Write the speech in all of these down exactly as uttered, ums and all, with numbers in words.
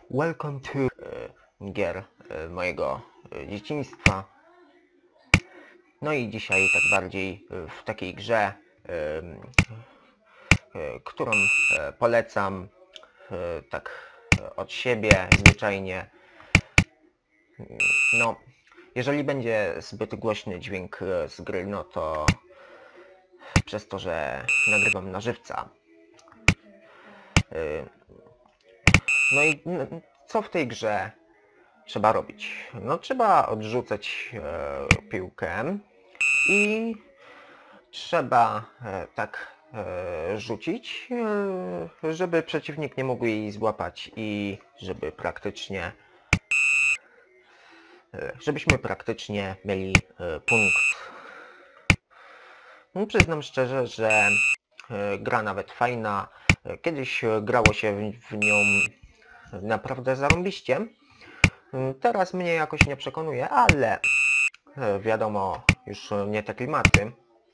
Welcome to e, gier e, mojego e, dzieciństwa. No i dzisiaj tak bardziej e, w takiej grze, e, e, którą e, polecam e, tak e, od siebie zwyczajnie. No, jeżeli będzie zbyt głośny dźwięk e, z gry, no to przez to, że nagrywam na żywca. E, no i n- co w tej grze trzeba robić? No trzeba odrzucać e, piłkę i trzeba e, tak e, rzucić, e, żeby przeciwnik nie mógł jej złapać i żeby praktycznie e, żebyśmy praktycznie mieli e, punkt. No, przyznam szczerze, że e, gra nawet fajna. E, Kiedyś e, grało się w, w nią naprawdę zarąbiście. E, Teraz mnie jakoś nie przekonuje, ale e, wiadomo, już nie te klimaty.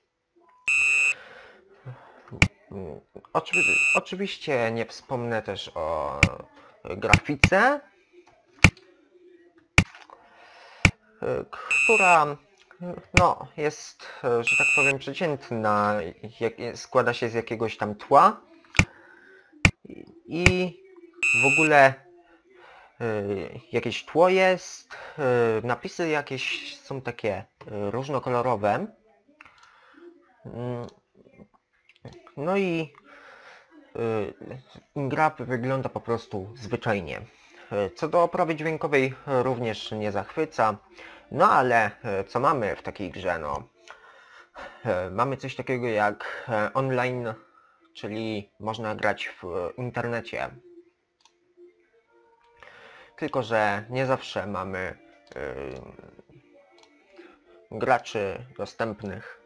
Mm, Oczywi oczywiście nie wspomnę też o grafice, y, która no, jest, że tak powiem, przeciętna, jak, składa się z jakiegoś tam tła i w ogóle y, jakieś tło jest, y, napisy jakieś są takie y, różnokolorowe. Mm, No i y, gra wygląda po prostu zwyczajnie. Co do oprawy dźwiękowej również nie zachwyca. No ale co mamy w takiej grze? No, mamy coś takiego jak online, czyli można grać w internecie. Tylko że nie zawsze mamy yy, graczy dostępnych.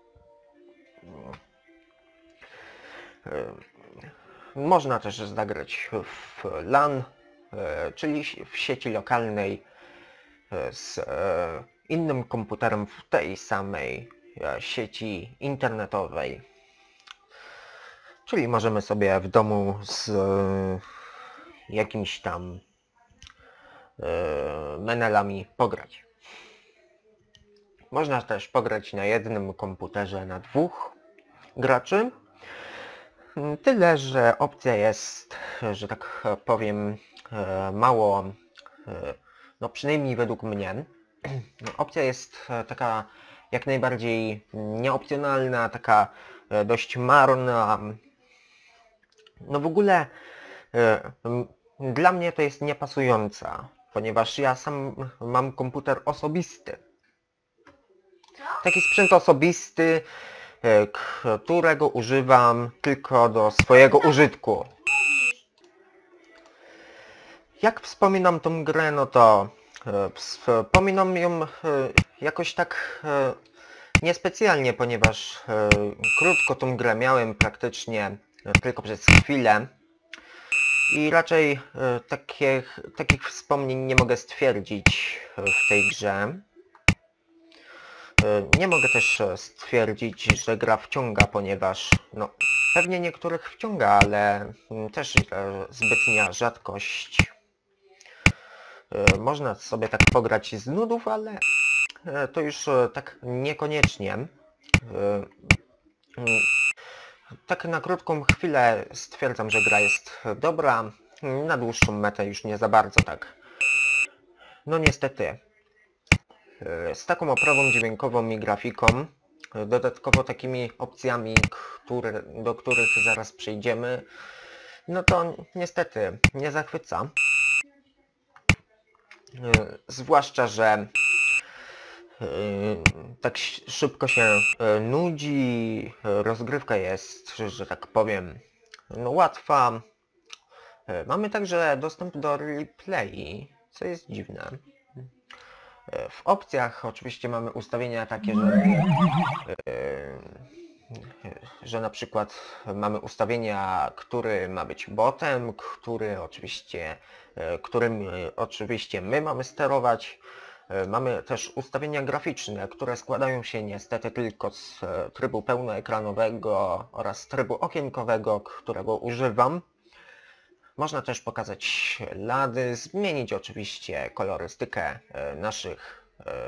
Yy, można też zagrać w LAN, yy, czyli w sieci lokalnej z yy, innym komputerem w tej samej sieci internetowej. Czyli możemy sobie w domu z y, jakimiś tam y, menelami pograć. Można też pograć na jednym komputerze na dwóch graczy. Tyle, że opcja jest, że tak powiem, mało, no przynajmniej według mnie, opcja jest taka jak najbardziej nieopcjonalna, taka dość marna. No w ogóle dla mnie to jest niepasująca, ponieważ ja sam mam komputer osobisty. Taki sprzęt osobisty, którego używam tylko do swojego użytku. Jak wspominam tą grę, no to wspominam ją jakoś tak niespecjalnie, ponieważ krótko tą grę miałem, praktycznie tylko przez chwilę. I raczej takich, takich wspomnień nie mogę stwierdzić w tej grze. Nie mogę też stwierdzić, że gra wciąga, ponieważ no, pewnie niektórych wciąga, ale też zbytnia rzadkość. Można sobie tak pograć z nudów, ale to już tak niekoniecznie. Tak na krótką chwilę stwierdzam, że gra jest dobra, na dłuższą metę już nie za bardzo tak. No niestety, z taką oprawą dźwiękową i grafiką, dodatkowo takimi opcjami, które, do których zaraz przejdziemy, no to niestety nie zachwyca. Zwłaszcza, że tak szybko się nudzi, rozgrywka jest, że tak powiem, no łatwa. Mamy także dostęp do replay, co jest dziwne. W opcjach oczywiście mamy ustawienia takie, że, że na przykład mamy ustawienia, który ma być botem, który oczywiście, którym oczywiście my mamy sterować. Mamy też ustawienia graficzne, które składają się niestety tylko z trybu pełnoekranowego oraz trybu okienkowego, którego używam. Można też pokazać ślady, zmienić oczywiście kolorystykę naszych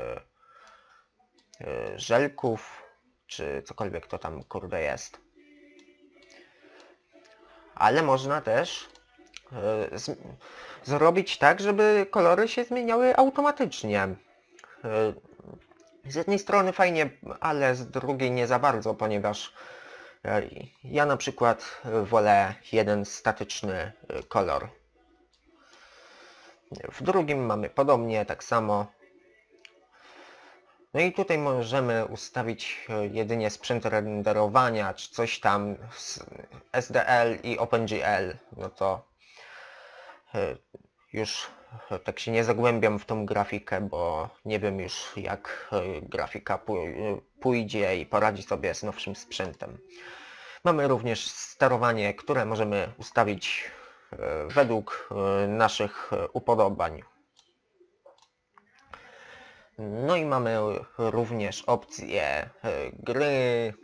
żelków, czy cokolwiek to tam kurde jest. Ale można też z zrobić tak, żeby kolory się zmieniały automatycznie. Z jednej strony fajnie, ale z drugiej nie za bardzo, ponieważ ja na przykład wolę jeden statyczny kolor. W drugim mamy podobnie, tak samo. No i tutaj możemy ustawić jedynie sprzęt renderowania, czy coś tam z S D L i OpenGL. No to już tak się nie zagłębiam w tą grafikę, bo nie wiem już jak grafika pójdzie i poradzi sobie z nowszym sprzętem. Mamy również sterowanie, które możemy ustawić według naszych upodobań. No i mamy również opcję gry.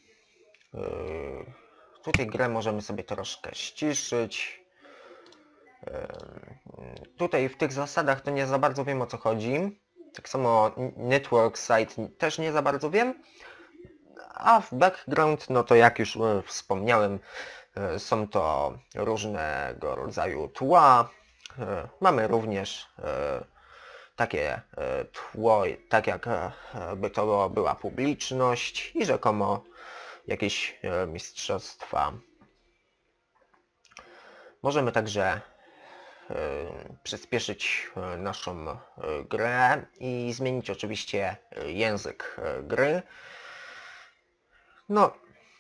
Tutaj grę możemy sobie troszkę ściszyć. Tutaj w tych zasadach to nie za bardzo wiem, o co chodzi. Tak samo network site też nie za bardzo wiem. A w background, no to jak już wspomniałem, są to różnego rodzaju tła. Mamy również takie tło, tak jakby to była publiczność i rzekomo jakieś mistrzostwa. Możemy także przyspieszyć naszą grę i zmienić oczywiście język gry. No,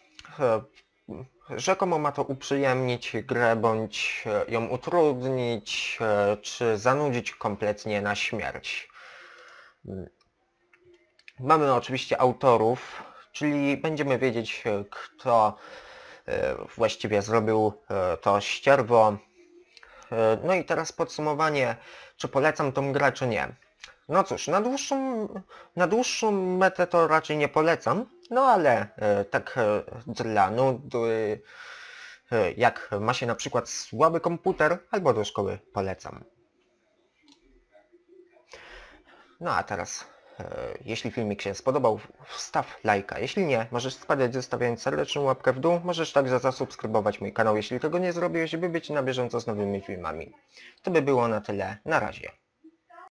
rzekomo ma to uprzyjemnić grę, bądź ją utrudnić, czy zanudzić kompletnie na śmierć. Mamy oczywiście autorów, czyli będziemy wiedzieć, kto właściwie zrobił to ścierwo. No i teraz podsumowanie, czy polecam tą grę, czy nie. No cóż, na dłuższą, na dłuższą metę to raczej nie polecam, no ale e, tak e, dla nudy, e, jak ma się na przykład słaby komputer, albo do szkoły polecam. No a teraz, e, jeśli filmik się spodobał, wstaw lajka. Jeśli nie, możesz spadać zostawiając serdeczną łapkę w dół. Możesz także zasubskrybować mój kanał, jeśli tego nie zrobiłeś, by być na bieżąco z nowymi filmami. To by było na tyle. Na razie.